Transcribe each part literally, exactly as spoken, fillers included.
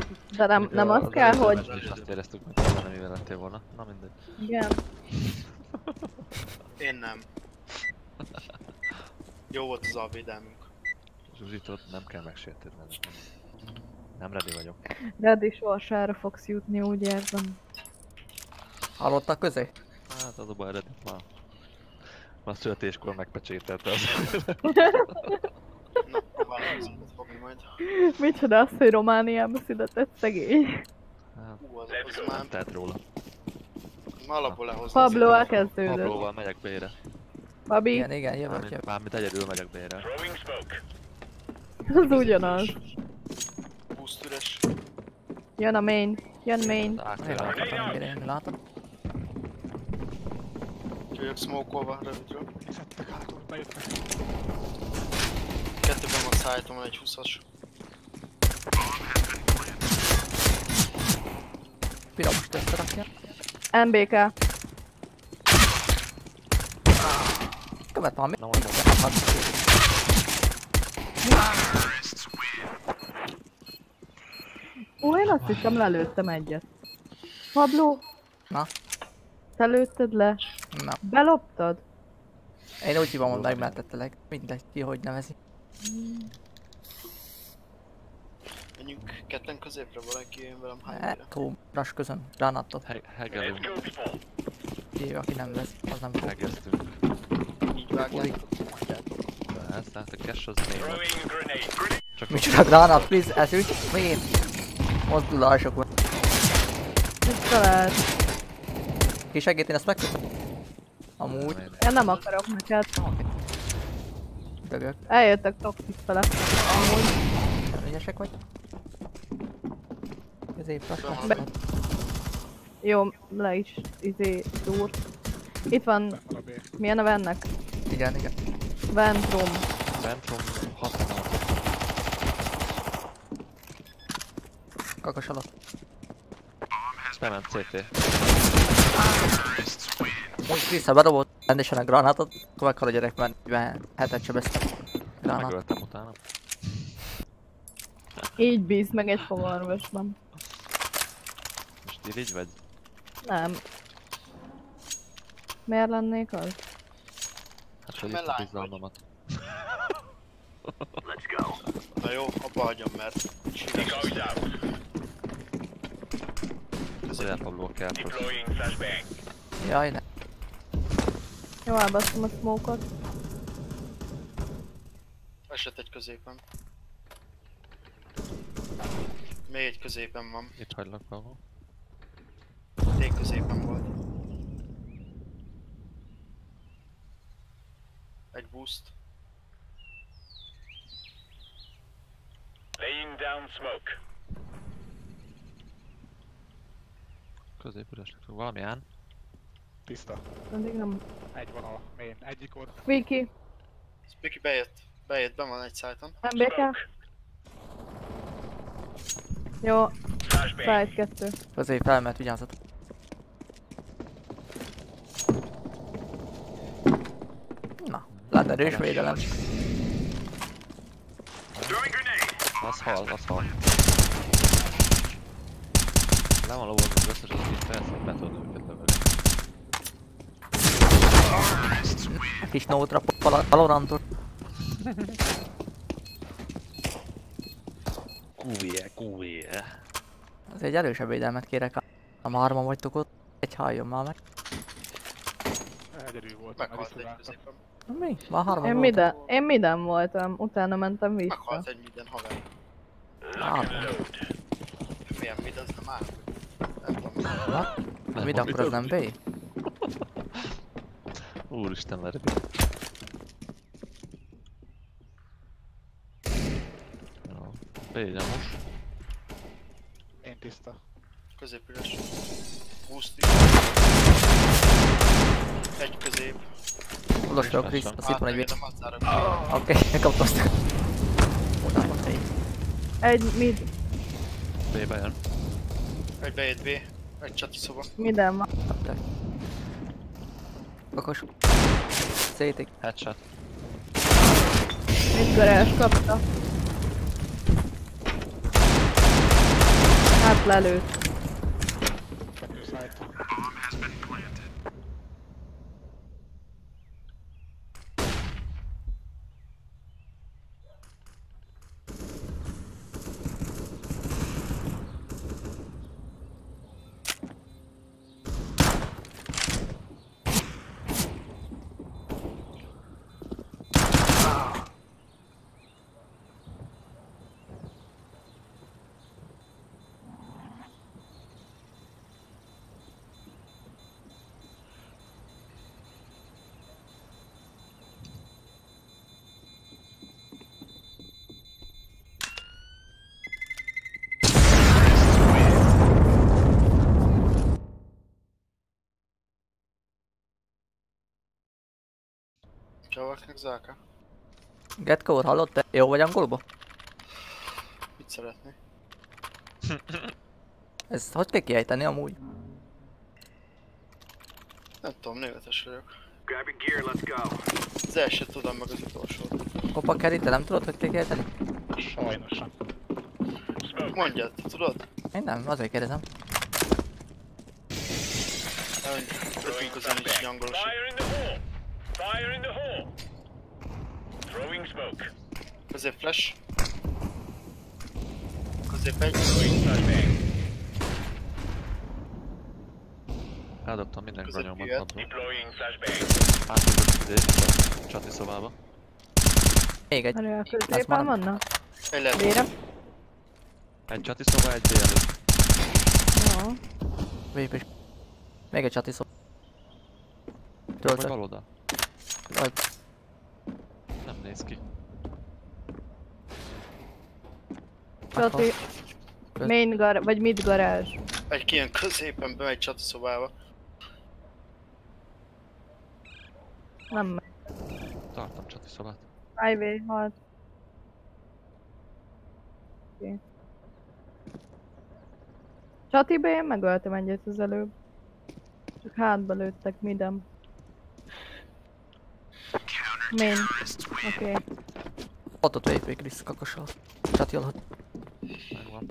De nem, nem az kell, hogy... És azt éreztük, hogy nem mivel lettél volna. Na mindegy. Igen. Én nem. Jó volt az alvédelmünk. Zsuzsitot nem kell megsértődni. Nem ready vagyok. Ready sorsára fogsz jutni, úgy érzem. Hallottak közé? Hát az a baj, ready már. Már születéskor megpecsételte az. Na, próbálom az fogni majd. Micsoda az, hogy Romániába született szegény. Hát, Hú, az, az már nem tehet róla. ma alapból lehozni. Pablo elkezdődött. Pabloval megyek B-re. Babi, Igen, igen, jövök, Mármint, jövök. mármint egyedül megyek B-re. az ugyanaz. Boost üres. Jön a main, jön main. Az Én átjön. látom, mire én látom. Jöjjök smoke-olva rövidről. Nézzettek hátul, bejöttek. Kettőben van szállítom, egy húszas. Piramos összerakja. em bé ká. Követ valami. Na mondom. Ó, én azt hiszem lelőttem egyet. Pablo, Na, te lőtted le? na. Beloptad? Én úgy hívom mondanig mellettelek. Mindegy, ki hogy nevezi. Menjünk ketten középre, valaki jön velem Hát, hányra. tó, ras közön. Gránátot. He hegelünk. Ki, aki nem vesz, az nem fog. Hegeztünk. Így vágjátok. Ezt hát a cash az négy. Csak Micsoda gránát, please, ez úgy. Miért? Mozdulások van. Mit talált? Ki segít, én ezt megköszönöm. Amúgy. Én nem akarok neked. Dögök. Eljöttek toxic fele. Amúgy. Ügyesek vagy? Középre. Be- Jó, le is izé dúrt. Itt van, Van a B. milyen a vennek? Igen, igen. Ventrum. Ventrum hatvanhat. Kakas alatt. Bement cé té. Úgy vissza bedobott rendesen a granátot, akkor meghal a gyerek, mert negyvenhetet sebezte. Gránát. Megöltem utána. Így bíz meg egy fogorvosban. Most irigy vagy? Nem. Miért lennék az? Hát hogy Mert itt a lány bizalmamat. Na jó, abba hagyom, mert sírás. Azért Pablo kell profi. Jaj, ne. Jó, elbasztom a smoke-ot. Esett egy középen. Még egy középen van. Itt hagylak Pablo. Még középen volt. Egy boost. Laying down smoke. Közép üresnek. Valami án? Tiszta. Addig nem. Egy van a main. Egyik ott. Viki. Spiki bejött. Bejött, ben van egy szájton. em bé ká. Jó, Flashbang. side kettő. Közé felmert, vigyázzatok. Na, lát erős védelem. Throwing grenade. Az hal, az hal. Le van lovagom az összes, az itt felsz, hogy be tudod őket lövöni. Kis nótra Valorantot. Kúvie, kúvie. Az egy erősebb védelmet kérek, ha már hárman vagytok ott. Egy halljon már meg. Egyedül volt. Már Meghalt egy visszaváltam. középen. Na mi? Már hárman Én voltak. minden, én minden voltam, utána mentem vissza. Meghalt egy minden haver. Hárman. Milyen mid, az nem áll. Nem tudom. Na? Mit akkor az nem B? Úristen, meredi. Jó. B nyomos. Én tiszta. Középüres. Boost is. Egy közép. Tudostok, Krisz, azt itt van egy Átengedem, átzárom. Oké, kaptam azt. Oda van egy. Egy mid, B-be jön. Egy bejött B. Egy csati szoba. minden van. Kakos. Szétik. Headshot. Mid garázs kapta. Hát lelőtt. Kettő side. Csavaknak záka. Getko úr, hallott te? Jó vagy angolba? Mit szeretné? Ezt hogy kell kiejteni amúgy? Nem tudom, németes vagyok. Grabbing gear, let's go. Az elsőt tudom, meg az utolsót. Kopa Kerry, te nem tudod, hogy kell kiejteni? Sajnos nem. Mondjad, te tudod? Én nem, azért kérdezem. Ötünk közben nincs így angolos. Fire in the hole. Fire in the hole. Throwing smoke. Közép flash. Közép egy. Throwing flashbang. Eldobtam minden Közép granyomat jöhet. padról. Deploying flashbang. Átudott idét a csati szobába. Még egy. Erre a Azt középen már nem- vannak? Egy lehet. Vérem? Egy csati szoba, egy B előtt. Jó. Vépés. Még egy csati szó. Vagy Töltök. baloldal? Vagy. Nem néz ki. Csati. Köz- Main gar... vagy mid garázs. Egy kijön középen, bemegy csati szobába. Nem megy. Tartom csati szobát. Highway halt. Oké. Csatiba én megöltem egyet az előbb. Csak hátba lőttek midem. Main. Oké. Okay. Ott ott vépé Krisz kakossal. Csati alatt. Megvan.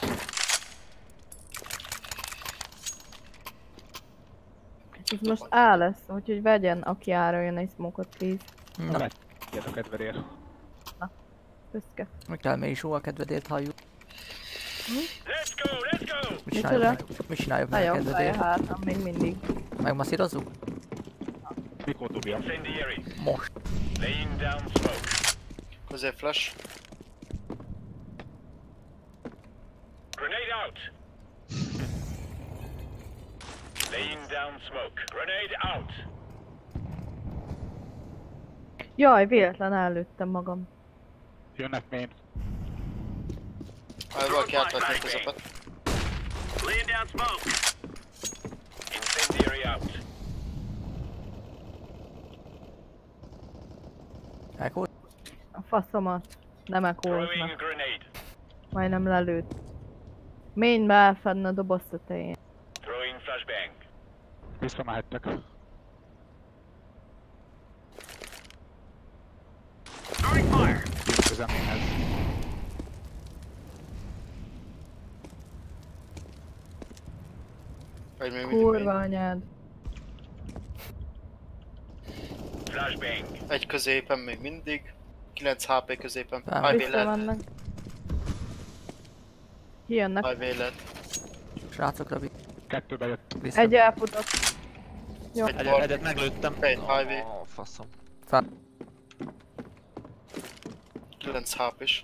Ez most A lesz, úgyhogy vegyen, aki ára jön egy smoke-ot, please. Na, Megy. Gyere a kedvedért. Közke. mi kell mély is a kedvedért halljuk. Let's go, let's go. Mit csináljuk Micsoda? meg? Mit csináljuk meg a Nagyon fáj a kedvedért? hátam még mindig. Megmasszírozzuk? Mikor dobja? Incendiary. Most. Laying down smoke. Közép flash. Grenade out. Laying down smoke. Grenade out. Jaj, véletlen előttem magam. Jönnek main. Ha valaki átvetni közepet. Laying down smoke. Incendiary out. Elkó? A faszomat. Nem Throwing a ekóznak. grenade. Majdnem lelőtt. Mainbe elfedne a doboz tetején. Throwing flashbang. Visszamehettek. Throwing fire. Közem mainhez. Vagy még mindig Kurva main. anyád. Flashbang. Egy középen még mindig. kilenc há pé középen. Á. Highway Vissza lehet. vannak. Kijönnek. Highway lehet. Srácokra vi... Kettő bejött. vissza. Egy elfutott. Jó. Egy Egy, bal. egyet meglőttem. Egy highway. Ó, faszom. Fel. kilenc há pés.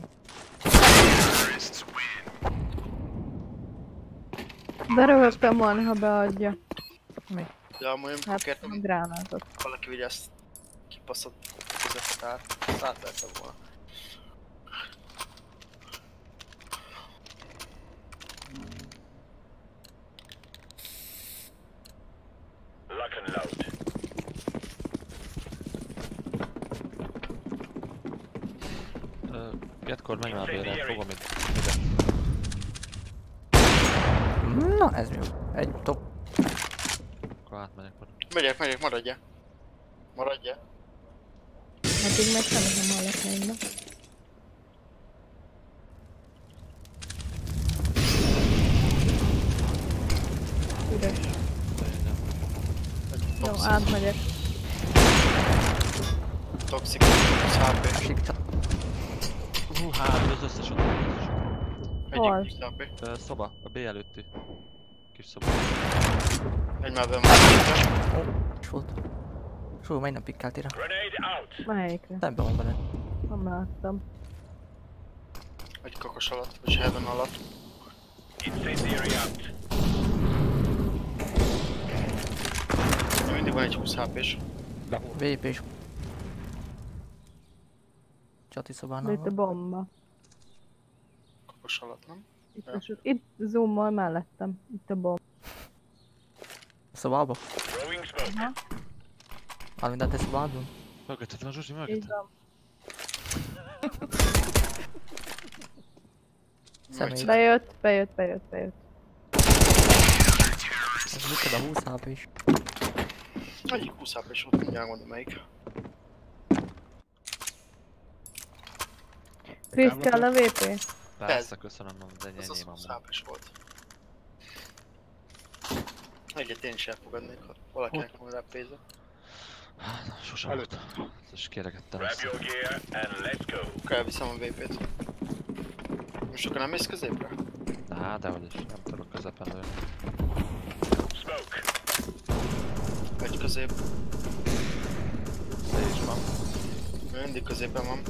De röhögtem volna, ha beadja. Mi? De amúgy nem Hát kértem, a gránátot. valaki vigyázz. Kipaszott közepet át. Azt átvertem volna. Lock and load. Ö, Getkor menj már bélre, fogom itt. Na, ez mi jó. Egy top. Akkor átmegyek oda. Megyek, megyek, maradjál. Maradjál. Eddig meg semmit nem hallok mainba. Jó, átmegyek. Toxic, húsz há pé. Esik csak. Hú, hát az összes ott. Hol? Egyik húsz há pé. Ö, Szoba, a B előtti. Kis szoba. Egy már benn van. És volt. Sú, majd nem pikkált ide. Grenade out. Melyikre? Szemben van veled. Nem láttam. Egy kakos alatt, vagy heaven alatt. Incendiary out. Mindig van egy húsz há pés. vé pé is. Csati De szobánál itt a van. bomba. Kakos alatt, nem? Itt, Ja. a sor- itt zoommal mellettem. Itt a bomba. Szobába? Throwing smoke. Már mindent egy szobádban? Mögötted van Zsuzsi, Így mögötted. van. Személy. Bejött, bejött, bejött, bejött. Ez mit a húsz há pé is. Egyik húsz há pés volt, mindjárt mondom melyik. Krisz kell a vé pé? Persze, köszönöm, de Ez az enyém húsz amúgy. há pés volt. Egyet én is elfogadnék, ha valakinek van repéze. Sose Előtt. volt. Ez is kéregettem Grab össze. your gear and let's go. Akkor elviszem a vé pét. Most akkor nem mész középre? Á, dehogy is, nem tudok közepen lőni. Smoke. Egy közép. C is van. Mindig középen van.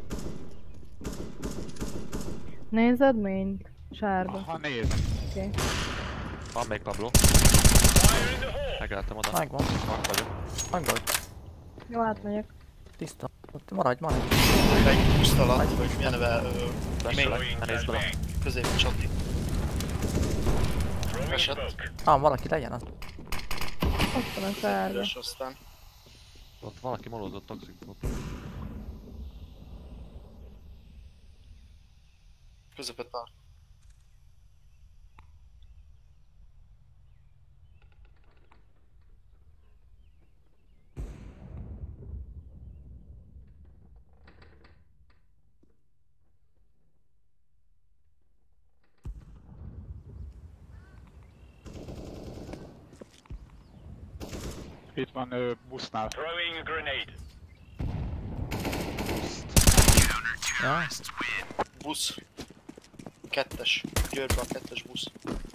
Nézed mint? Sárba. Ha nézd. Oké. Van még Pablo. Fire in the hole. Megálltam oda. Megvan. Van vagyok. Megvan. Jó, átmegyek. Tiszta. Ott maradj, maradj. Egy húsz alatt, vagy milyen neve, ö, Besselek, ne nézd bele. közép csati. Throwing Esett. smoke. Á, valaki legyen az. Ott van a sárga. Üres aztán. Ott valaki molózott toxic volt. Közepet tart. Itt van ö, busznál. Throwing a grenade. Ja? Busz. Kettes. Győrbe a kettes busz.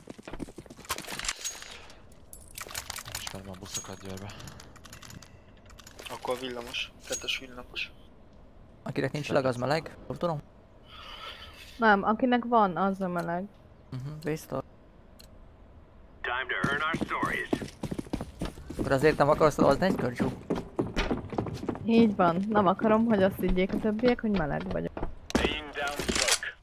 Ismerem a buszokat Győrbe. Akkor villamos. Kettes villamos. Akinek nincs leg, az meleg. Jól tudom? Nem, akinek van, az a meleg. Mhm, biztos. Time to earn our stories. Akkor azért nem akarsz szavazni egy körcsú? Így van. Nem akarom, hogy azt higgyék a többiek, hogy meleg vagyok. Laying down smoke.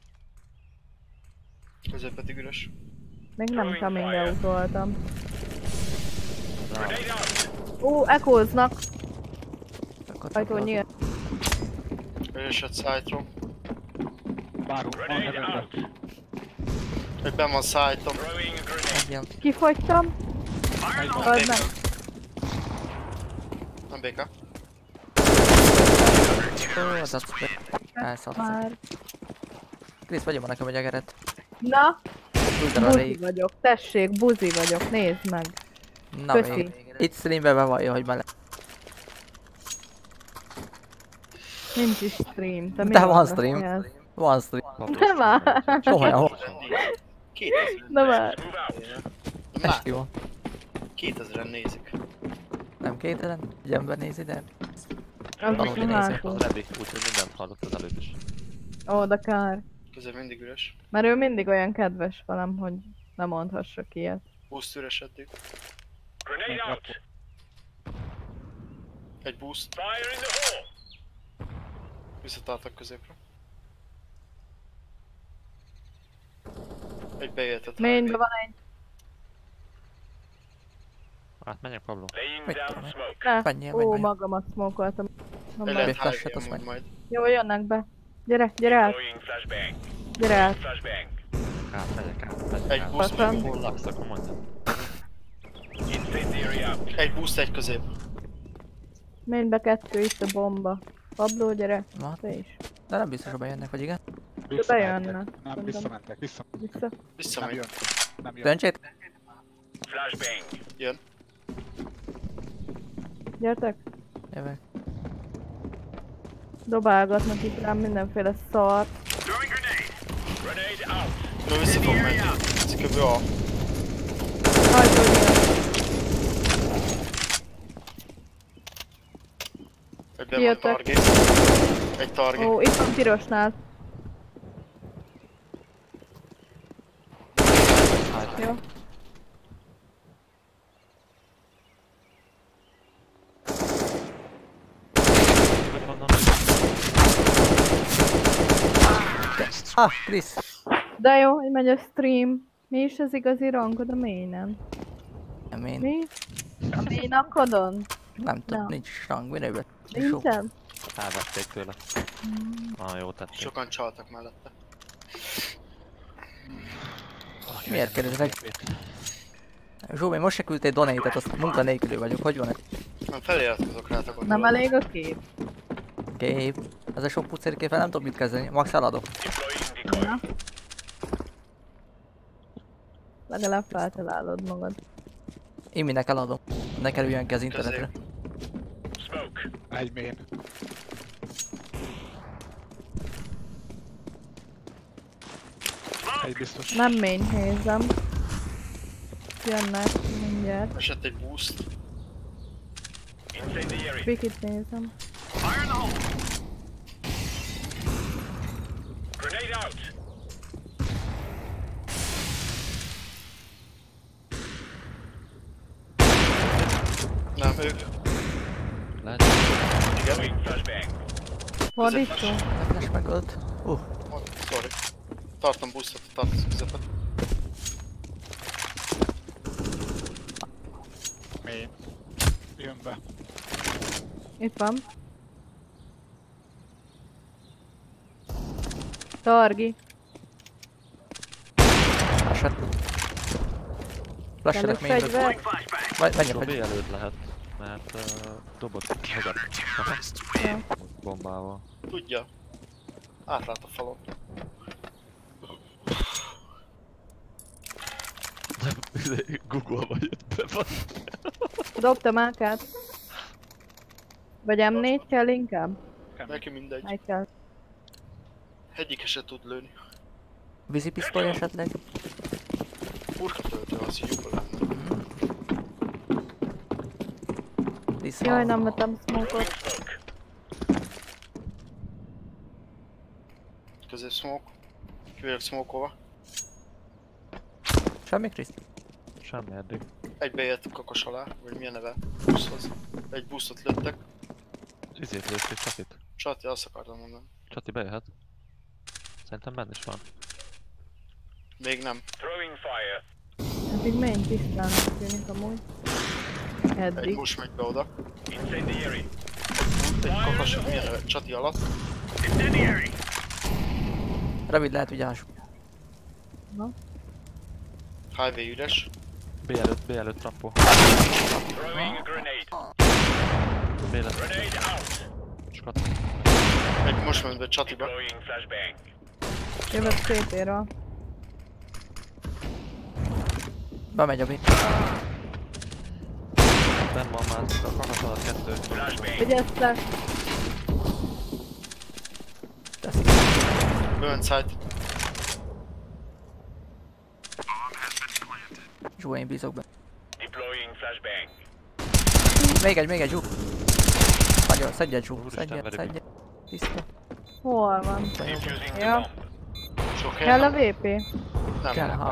Közép pedig üres. Még nem coming out voltam. Grenade out. Ó, ekóznak. Akkor Ajtó nyílt. Üresett szájtról. Bárhol van Grenade heavenben. out. Egy benn van szájtom. Throwing a grenade. Ilyen. Kifogytam. Nem Öld béka. meg. Nem béka. Ó, az az. Elszalszak. Már. Krisz, vagyom nekem egy egeret. Na, Húzd el a buzi réig. vagyok. Tessék, buzi vagyok. Nézd meg. Na Köszi. még. Itt streambe bevallja, hogy meleg. Nincs is stream. Te De miért van beszélsz? stream. Van stream. Pablo, Nem áll. Komolyan. kétezer. Na már. Move out. Már Esti van. kétezeren nézik. Nem kételen? Egy ember nézi, de... Az Valaki is nézi. hátul. Az ready, úgyhogy mindent hallott az előtt is. Ó, de kár. Közép mindig üres. Mert ő mindig olyan kedves velem, hogy ne mondhassak ilyet. Boost üres eddig. Grenade out. Egy boost. Fire in the hole. Visszatartak középre. Egy bejöhetett. Mainbe van egy. Átmenjek Pablo? Laying Mit down tudom én. smoke. Ne. Menjél, menj, Ó, menj. magamat smokoltam. Na, Egy már. lehet flashet, highway azt amúgy majd. Jó, jönnek be. Gyere, gyere át, Throwing flashbang. gyere át. Flashbang. Át, megyek át, megyek Egy át. boost Aztán- még. Hol laksz, akkor mondjam. Incendiary out. Egy boost, egy közép. Mainbe kettő, itt a bomba. Pablo, gyere. Na, Te is. de nem biztos, hogy bejönnek, vagy igen? Visszamentek. bejönne. Nem, visszamentek. Vissza. Vissza. Nem Visszamegy. jön. Nem jön. Döntsét? Flashbang. Jön. Gyertek! Jövök. Dobálgatnak itt rám mindenféle szart. Throwing grenade. Grenade out. Ő vissza fog menni. Ez kb. A. Hajtó jön. Egyben van Kijöttek. targé. Egy targé. Ó, itt van pirosnál. Jó. Hogy vannak? Ah, Krisz! De jó, hogy megy a stream. Mi is az igazi rangod a mainen? Nem én. Mi? A main akadon? Nem tudom, Na. nincs rang, mire jött? Nincsen? Elvették tőle. Ah, jó tették. Sokan csaltak mellette. Valaki Miért vegyen kérdezek? egy képét. Zsómi, most se küldtél donate-et, azt munkanélkülő vagyok, hogy van ez? Nem feliratkozok rátok. a Nem dolog. elég a kép? Kép. Ez a sok pucér képpel nem tudom mit kezdeni, max eladok. Deploying decoy. Na. Legalább feltalálod magad. Én minek eladom. Ne kerüljön ki az internetre. Smoke. Egy main. Egy biztos. Nem main hézem. Jönnek mindjárt. Esett egy boost. Incendiary. Pikit nézem. Fire in the hole. Grenade out. Nem, ők. Lehet, Igen. Throwing flashbang. Fordító. Flash megölt. Uh, Oh, sorry. Tartom boostot, tartom közepet. Main. Jön be. Itt van. Targi. flash-et. Flash-edek Kellett mainről. fegyver. Vagy menjek, Robi hogy előtt lehet, mert uh, dobott magad. Ja. Bombával. Tudja. Átlát a falon. Google-ba jött be van. Dobtam ákát. Vagy em négy kell inkább? Neki mindegy. Egy kell. Egyike se tud lőni. vízipisztoly esetleg? Furka töltő, az így jobban lenne. Vissza. Jaj, nem vettem smoke-ot. Smoke. Közép smoke. Ki vagyok smoke-olva. Semmi, Kriszt? Semmi eddig. Egybe ért kakos alá, vagy milyen neve? Boosthoz. Egy boostot lőttek. Izét lőtték Csatit. Csati, azt akartam mondani. Csati bejöhet. Szerintem benne is van. Még nem. Throwing fire. Eddig main tisztán tűnik amúgy. Egy Eddig. bush megy be oda. Incendiary. Egy kakos, milyen neve? Csati alatt. Incendiary. Rövid lehet, ugye ásuk. Highway üres. B előtt, B előtt trampó. Throwing a grenade. B előtt. Grenade out. Skat. Egy most ment be Csatiba. Deploying flashbang. Jövök cé té-ről. Bemegy a B. Ben van már a kakas alatt kettő. Flashbang. Vigyázz le! Burn side. Zsú, én bízok be. Deploying flashbang. Még egy, még egy, Zsú. Nagyon, szedjed, Zsú, Úristen, szedjed, verő. szedjed. Tiszta. Hol van? Defusing the Ja. bomb. Sok Kell a helyen. vé pé? Nem, Kell, nem. ha.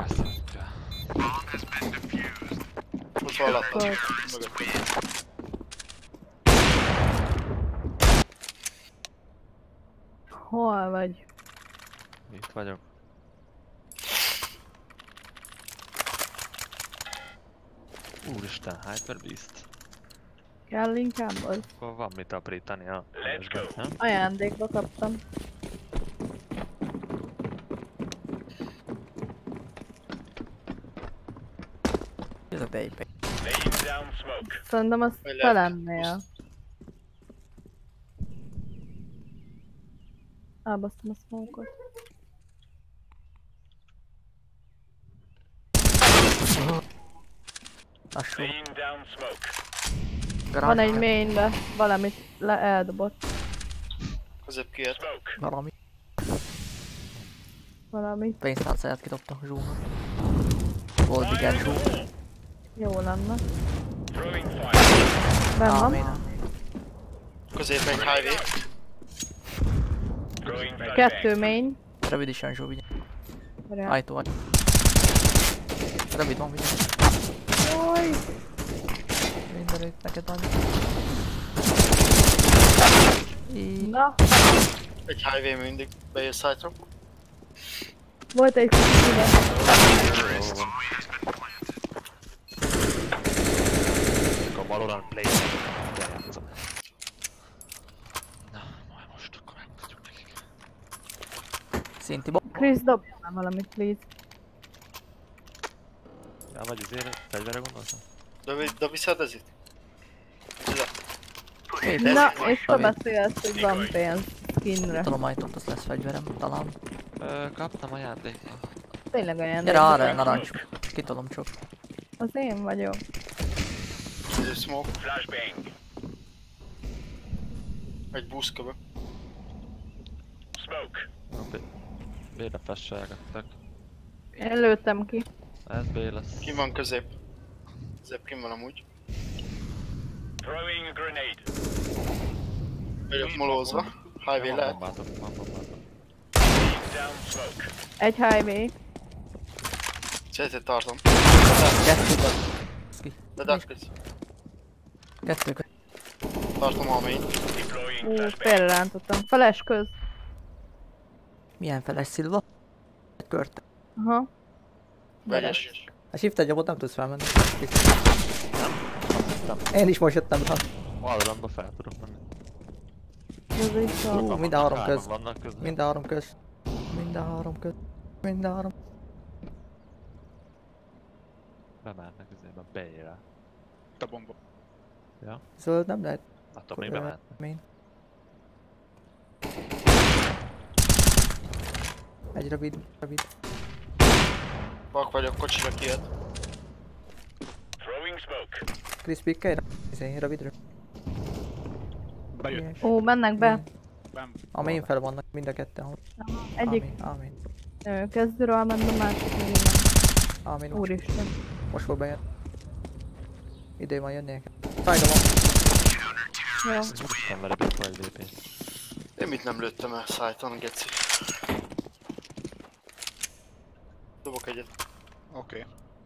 Most van alatt. Akkor. Mögött. Hol vagy? Itt vagyok. Úristen, Hyper Beast. Kell inkább az? Akkor van mit aprítani a Let's go. nem? Ajándékba kaptam. Ez a baby. Laying down smoke. Szerintem az Vagy te lehet. lennél. Elbasztom a smoke-ot. Lassú. Laying down smoke. Van egy mainbe, valamit le eldobott. Közép kijött. Valami. Valamit. Pénztárcáját kidobta zsúnak. Volt igen zsú. Jó lenne. Throwing fire. Benn Á, van. méne. Közép egy highway. Throwing flashbang. Kettő main. Rövid is jön zsú, vigyázz. Várjál. Ajtó vagy. Rövid van, vigyázz. Jaj. Mindenütt neked annyi. Így. Na, Egy highway mindig bejössz site-ra. volt egy kicsibe. A Valorant Play. Na, majd most akkor megmutatjuk nekik. Szinti bo... Chris, dobjál már valamit, please. Ja, vagy azért fegyverre gondoltam? De, de viszed ez itt? Hé, Na, és te David. beszélsz, hogy van pénz skinre. Tudom, ajtót, az lesz fegyverem, talán. Ö, kaptam ajándékba. Tényleg olyan Gyere arra, narancs. Kitolom csak. Az én vagyok. Közép smoke. Flashbang. Egy boost köbö. Smoke. B-re fesselgettek. Én lőttem ki. Ez B lesz. Kim van közép? Közép kim van amúgy. Throwing a grenade. Vagyok molózva. Highway Van lehet. bombátok, van bombátok. Laying down smoke. Egy highway. Szeretét tartom. Kettő, De darkness. kettő, kettő. Tartom a main. Deploying Ú, flashbang. félrerántottam. Flash köz. Milyen feles szilva? Kört. Aha. Vegyes. A shift egy nyomot nem tudsz felmenni. Én is most jöttem rá. Valorantba fel tudok menni. Ez is a... Ú, minden három Hárman köz. vannak közben. Minden három köz. Minden három köz. Minden három. Bemernek üzében B-re. A bomba. Ja. Zöld nem lehet. Látom, még bemernek. Main. Egy rövid, rövid. Bak vagyok, kocsira kijött. Throwing smoke. Chris Pickey, izé, rövidről. Bejött. Ó, mennek be. Bem. A main fel vannak mind a ketten. Egyik Amin, amin. ö, kezdőről ment, a másik még nem. Amin. Most, Úristen. most fog bejön. Idő van jönni nekem. Szájda van. Jó. Nem vele bírva egy lépés. Én mit nem lőttem el site-on, geci. Dobok egyet. Oké.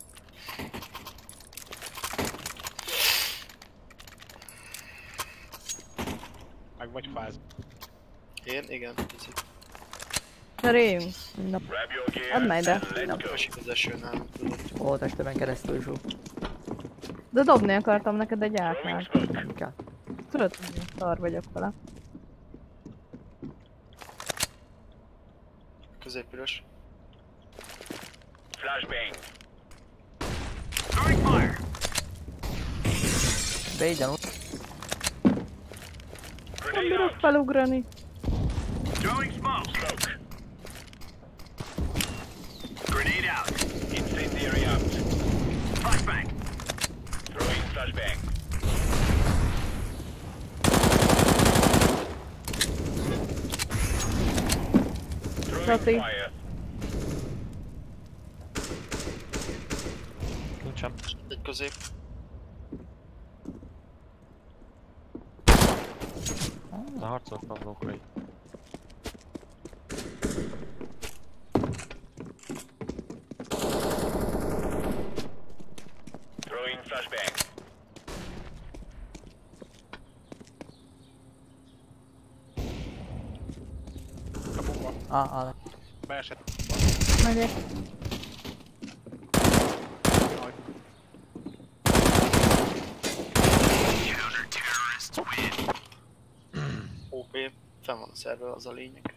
Meg vagy fáz. Én? Igen. Picit. Cseréljünk. Na, Grab your gear add már ide. and let's Nem go. esik az esőn, nem tudod. Ó, testemen keresztül zsú. De dobni akartam neked egy Throwing átmát. smoke. Nem kell. Tudod, hogy szar vagyok vele. Középüres. Flashbang. De így ott. Nem Grenade bírok out. felugrani. Throwing smoke. Smoke. Grenade out. Incendiary out. Flashbang. Throwing flashbang. Throwing Copy. fire. Nincsem. Egy közép. Na harcoltam lókrai. Throwing flashbang. A bomba. Á, á, Beesett. Megyek. Jaj. ó pé. Fenn van a szerver, az a lényeg.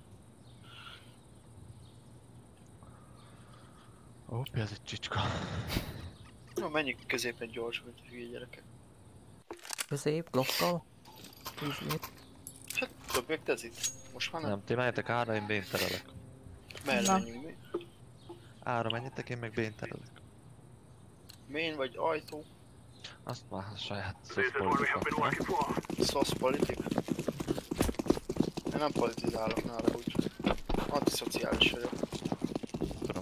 Ó, mi ez egy csicska. Jó, menjünk középen gyors, mint a hülye gyerekek. közép, blokkkal. Tízmét. Hát, dobjak tezit. Most már nem. Nem, ti menjetek ára, én B-n terelek. Merre Na. menjünk mi? Ára menjetek, én meg B-n terelek. Main vagy ajtó? Azt már a saját szocipolitika. Szocipolitik? Én nem politizálok nála úgy. Antiszociális vagyok. Tudom.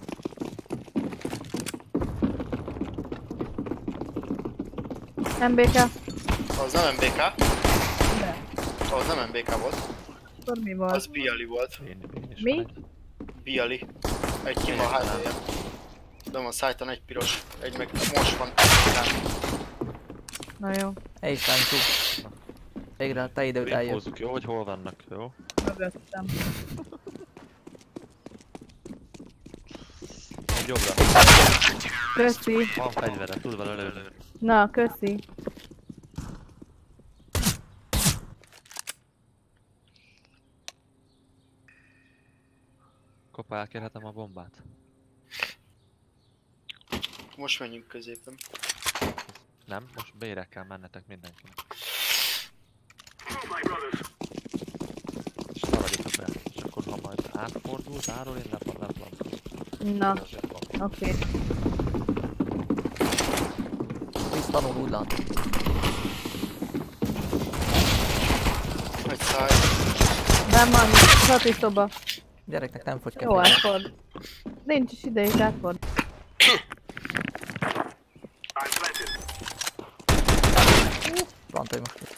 em bé ká? Az nem em bé ká? De. Az nem em bé ká volt. Akkor mi volt? Az Biali volt. Én, én is Mi? van egy. Biali. Egy ki van hátraja. De van szájton egy piros. Egy meg most van. Na jó, Egy is láncú. Végre a te időd eljött. Infózzuk, jó, hogy hol vannak, jó? mögöttem. Egy jobbra. Köszi. Van fegyvere, tud vele lőni. Na, köszi. Kopa, elkérhetem a bombát? Most menjünk középen. Nem, most B-re kell mennetek mindenkinek. És szaladjatok be. És akkor ha majd átfordul, áról én leplan, leplan. Na, oké. Okay. Vissztanul úgy lát. Egy száj. Nem van, Zati szoba. Gyereknek nem fogy Jó, kedve. átford. Nincs is ide, itt átford. Plantolj most.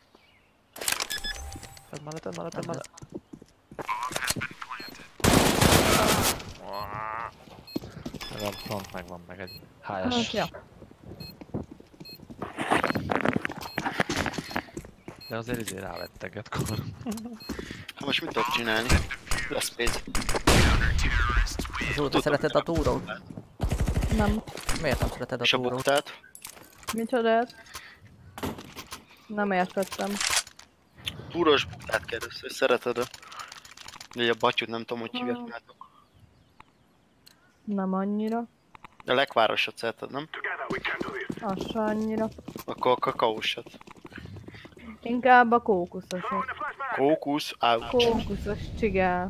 Tedd mellett, tedd mellett, tedd mellett. Legalább front megvan, meg egy há es. Hát, ja. De azért izé rávetteget kor. Hát most mit tudok csinálni? Lesz pénz. Zsó, te szereted a túrót? Nem. Miért nem szereted a És a túrót? buktát? Micsodát? Nem értettem. Túros buktát kérdez, hogy szereted-e? Vagy a batyút, nem tudom, hogy hívják Ah. nálatok. Nem annyira. A lekvárosat szereted, nem? Az se annyira. Akkor a kakaósat. Inkább a kókuszosat. Kókusz, áú. Kókuszos csigát.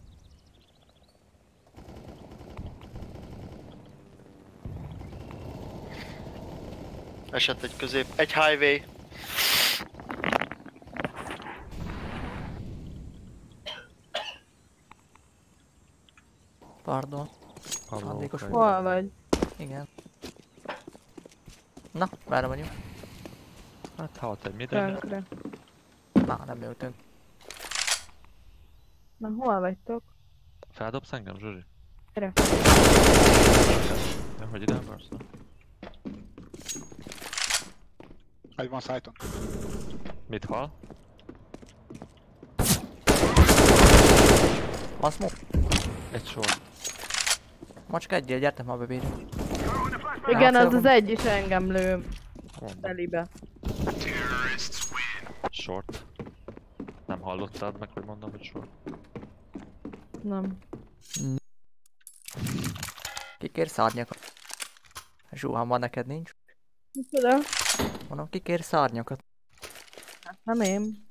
Esett egy közép, egy highway. Pardon. Szándékos Halló, volt. Hol vagy? Igen. Na, merre vagyunk? hát halt egy minden. Tönkre. Na, nem jöttünk. Na, hol vagytok? Feldobsz engem, Zsuzsi? Gyere. Nem, hogy ide akarsz? Egy van szájton. Mit hal? Van smoke? Egy sor. Macska egyél, gyertek ma bebírjuk. Igen, Hát, az az egy is engem lő Mondom. telibe. Short. Nem hallottad meg, hogy mondom, hogy short? Nem. Kikér szárnyakat. Zsuhán van, neked nincs? Micsoda? Mondom, kikér szárnyakat. Hát nem én.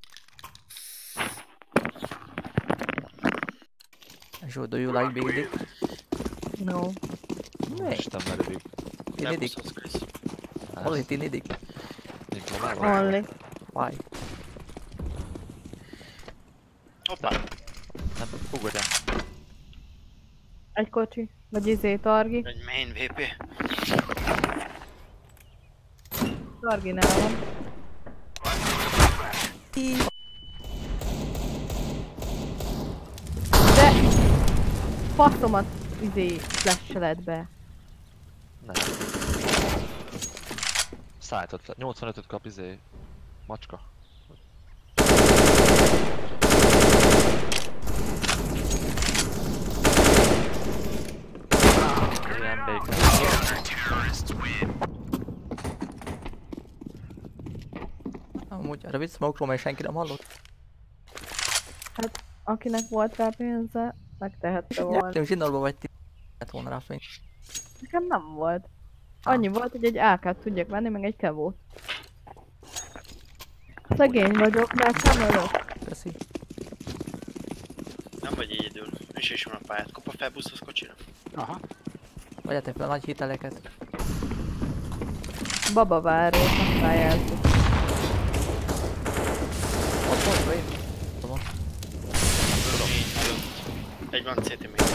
Zsú, do you like big dick? No. Mi? Isten merődik. Tiny dick? buszolsz, Krisz. Only tiny dick? Nincs lovával? Only. Why? Hoppá. Nem, ugorjál. Egy kocsi. Vagy izé, Targi. Egy main vé pé. Targinál van. De... Faszomat izé flasheled be. Nem. Szállított, nyolcvanötöt kap izé. Macska. Ilyen béka. Amúgy a rövid smoke-ról még senki nem hallott. Hát, akinek volt rá pénze, megtehette volna. Gyertünk, zsinórba vagy ti. Lett volna rá fény. Nekem nem volt. Annyi volt, hogy egy á kát tudjak venni, meg egy kevót. Szegény vagyok, mert nem ölök. Köszi. Nem vagy egyedül. És is van a pályát. Kopa felbuszolsz kocsira. Aha. Vegyetek fel nagy hiteleket. Babavárosnak pályázott. Ott volt vagy? Négy előtt. Egy van cé té még.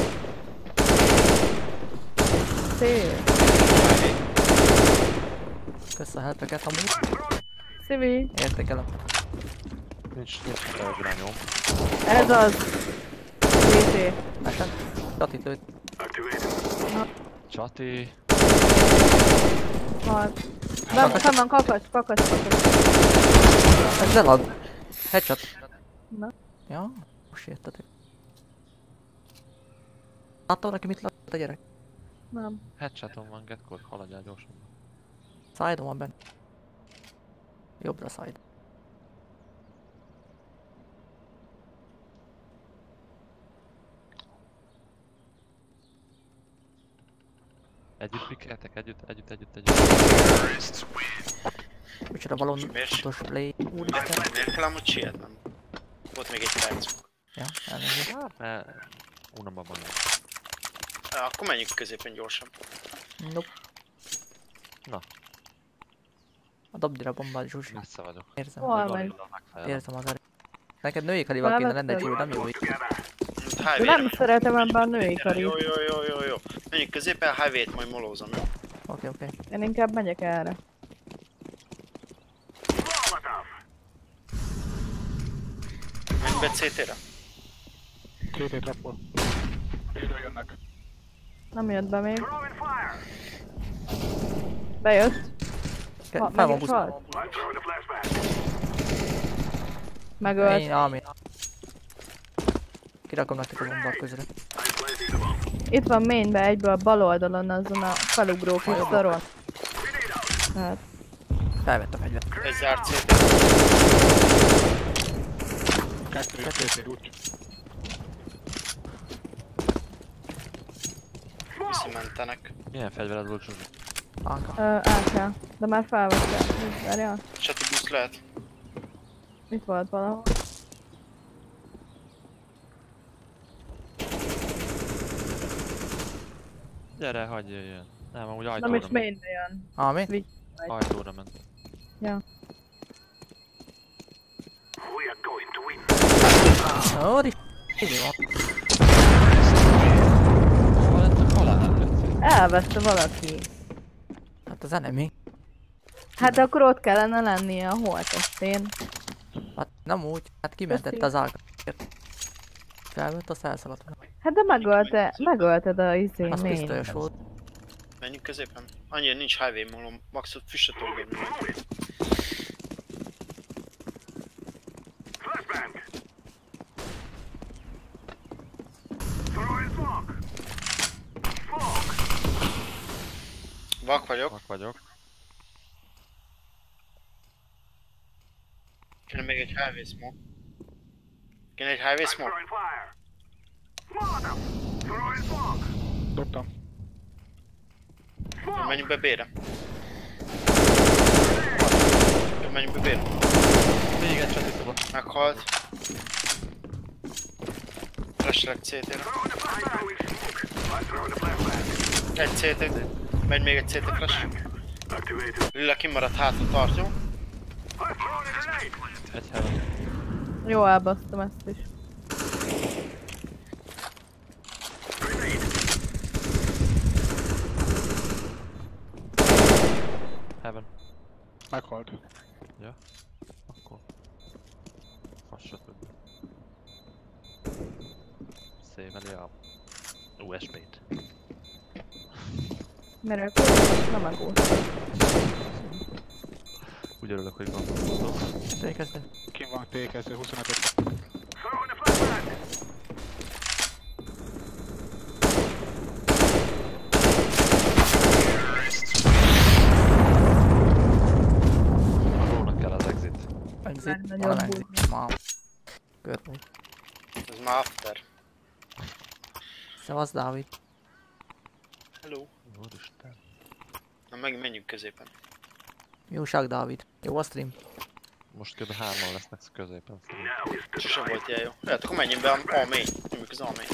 Szél. Kösz a helpeket amúgy. Szivi. Értékelem. Nincs, nincs irányom. Ez az. té té. Esett. Csatit lőtt. Csati. Halt. Benn benn van kakas, kakas, kakas. Ez elad. Headshot. Na. Ja, most értetek. Láttad neki mit lett a gyerek? Nem. Headshoton van, Getkor, haladjál gyorsan. Side-on van benne. Jobbra side. Együtt pikeltek, együtt, együtt, együtt, együtt. Micsoda balon Miért? futos play. Úristen. Miért kell amúgy sietnem? Volt még egy percünk. Ja, elnézést. Hát, mert... Unamban van. Akkor menjünk középen gyorsan. Nope. Na. A dobd ide a bombát, Zsuzsi. Messze vagyok. Érzem. Hol megy? Érzem az erőt. Neked női kalival kéne lenne, Zsuzsi, nem jó így. De nem szeretem ebben a női karit. Jó, jó, jó, jó, jó. Menjünk középen, highway-t majd molózom, jó? Oké, oké. Én inkább megyek erre. Menjünk be cé té-re. cé té trappol. Ide jönnek. Nem jött be még. Bejött. Ke- Ha, Fel meg van is buszon. halt. Megölt. Én, ami. Kirakom nektek a bombát közre. Itt van mainbe egyből a bal oldalon azon a felugró kis szaron. Tehát Felvett a fegyvert. Egy zárt cé té. Kettő cé té úgy. Visszamentenek. Milyen fegyvered volt, Zsuzsi? Anka. ö, el kell. De már felvettem. Várjál. Csati busz lehet. Itt volt valahol. Gyere, hagyj jöjjön. Nem, amúgy Nem ajtóra is ment. mainbe jön. Ami? Ajtóra ment. Óri. Így van. Hol lett a halál? Elveszte valaki. Hát az enemy. Hát akkor ott kellene lennie a holttestén. Hát nem úgy. Hát kimentette az ágat. Felvett, azt elszaladt. Hát de megölte, megölted a izé Az main. pisztolyos volt. Menjünk középen. Annyira nincs highway molom. Maxot füstöt dobni. Vak vagyok. Vak vagyok. Kéne még egy highway smoke. Kéne egy highway smoke. Dobtam. Jó, menjünk be B-re. Jó, menjünk be B-re. Még egy csati szoba. Meghalt. Flashelek cé té-re. Egy cé té. Megy még egy cé té flash. Lila kimaradt hátra tart, jó? Egy heaven. Jó, elbasztam ezt is. Heaven. Meghalt. Ja. Akkor. Azt se tudja. Széveli a u es pét. Miracle? Nem megúlt. Úgy örülök, hogy gondolkodom. Tékezdő. Kim van té kezdő huszonötöt. Rónak kell az exit. Exit. Már Van nagyon exit. Ma. Körül. Ez már after. Szevasz, Dávid. Hello. Úristen. Na meg menjünk középen. Jóság, Dávid. Jó a stream. Most kb. hárman lesznek középen. Sose volt ilyen jó. Lehet, akkor menjünk be a A main. Nyomjuk az A main.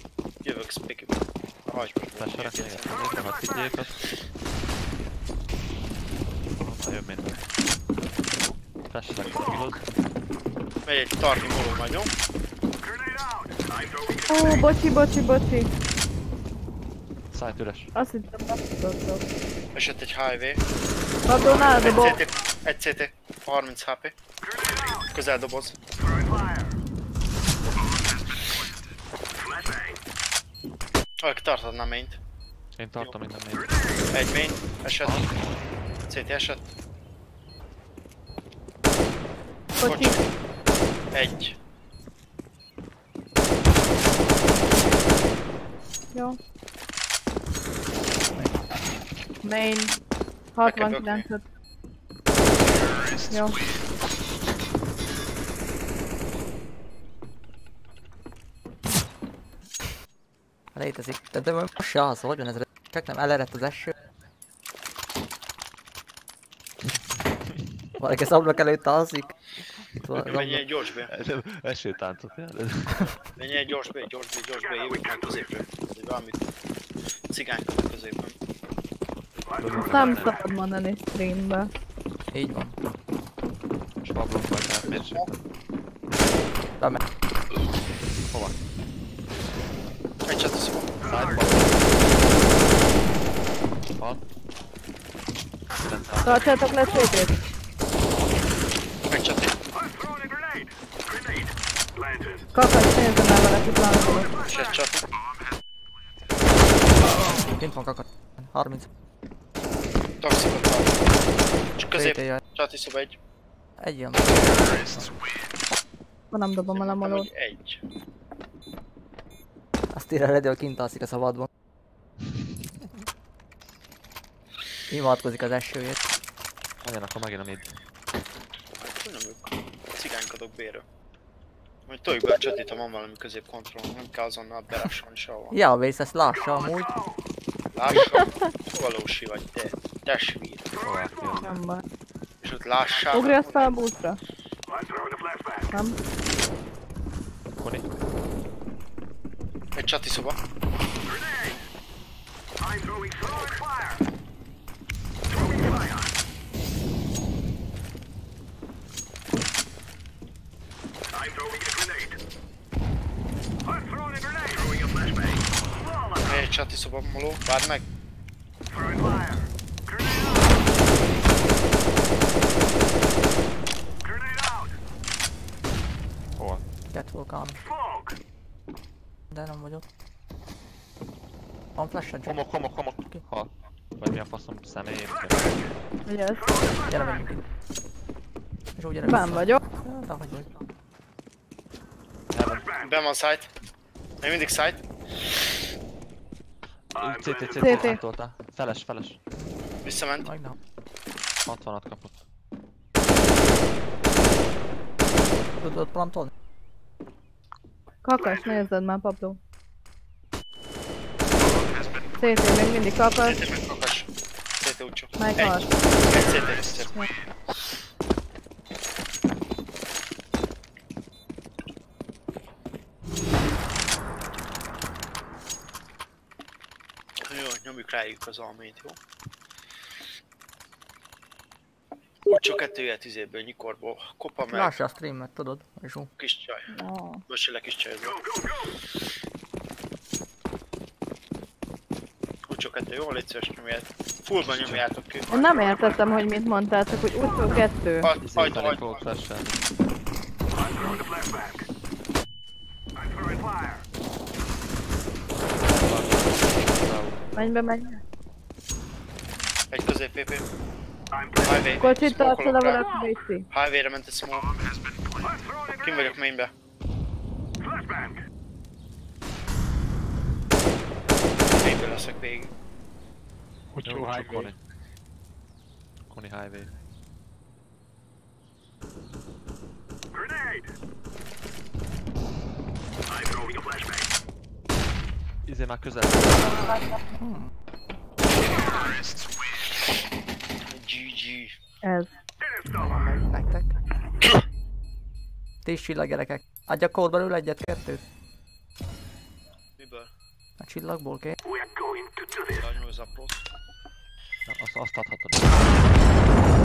Jövök speaker. Hagyj most. Flasherek még egy, ha figyéket. Na, jön minden. Flash-lek a kilod. Megy egy tarni moló majd, jó? Ó, bocsi, bocsi, bocsi. Szájt üres. Azt hittem, azt tudtok. Esett egy há vé. Pablo, nálad a Egy box. cé té. Egy cé té. harminc há pé. Közel doboz. Valaki tartadná maint. Én tartom minden még. Egy main. Esett. cé té esett. Bocsi. Egy. Jó. Main. hatvankilencet. Jó. Létezik. De, de most se az, hogyan ez csak nem elerett az eső. Valaki az ablak előtt alszik. Itt van az Menj ablak. egy gyors bé. Esőtáncot jár. Menj egy gyors bé, gyors bé, gyors bé, jövök meg középre. Ez valamit cigánykodok középen. Nem szabad mondani streambe. Így van. És pablok vagy, tehát miért sem? Dame. Hova? Egy csataszó. Szájtban. Van. Tartsátok le cé tét. Egy csaté. Kakas, nézzem el valaki plankolok. És egy csaté. Kint van kakat. harminc. Toxikot tart. Csak közép. cé té jaj. Csati szoba egy. Egy jön. Ma nem dobom el a Mondtam, malót. hogy egy. Azt írja Redő, kint alszik a szabadban. Imatkozik az esőért. Legyen akkor megint a mid. Hát, nem ők. Cigánykodok béről. Hogy toljuk be a csatit, ha van valami középkontroll, nem kell azonnal berássolni sehova. Ja, vész, ezt lássa amúgy. Lássam, valósi vagy te, tesvír. Hova kijön? Nem baj. És ott lássál. Ugrjasz fel a bútra. Nem? Koni? Egy csati szoba. Egy csati szoba, moló, várd meg. Hova? Catwalk. De nem vagyok. Van flash-ed? Homok, homok, homok. Ha. Vagy mi a faszom személyén? Ugye ez? Gyere menjünk ide. És úgy gyere Benn vissza. vagyok. Ja, de hogy vagy. Ben van site. Még mindig site. cé té, cé cé té, té. átoltál. Feles, feles. Visszament. Majdnem. hatvanat kapott. Tudod plantolni? Kakas, nézzed már, Pablo. cé té még mindig kakas. cé té meg kakas. cé té úgycsó. Meg Egy. hard. Egy cé té vissza. Jó, nyomjuk rájuk az almét, jó? Úgycsó kettő jöhet üzéből, nyikorból. Kopa meg. Lássa a streamet, tudod? És úgy. Kis csaj. Oh. Most jön le kis csajozva. Úgycsó kettő, jó? Légy szíves, nyomját. Fullban nyomjátok ki. Én nem értettem, hogy mit mondtátok, hogy utó kettő. Ajtó, Izé ajtó, felé ajtó. fogok flashelni. Menj be, menj be. Egy közép pé pé. Highway. Kocsit tartsa le Smokolok rá. valaki, Béci. Highway-re ment egy smoke. Kim vagyok mainbe. Mainbe leszek végig. Úgyhogy Jó, csak highway. Koni. Koni highway. Izé már közel. gé gé. Ez. Nektek. Tíz csillag gyerekek. Adjak kód belőle egyet, kettőt. Miből? A csillagból kér. Nagyon az aprót. Na, azt, azt adhatod.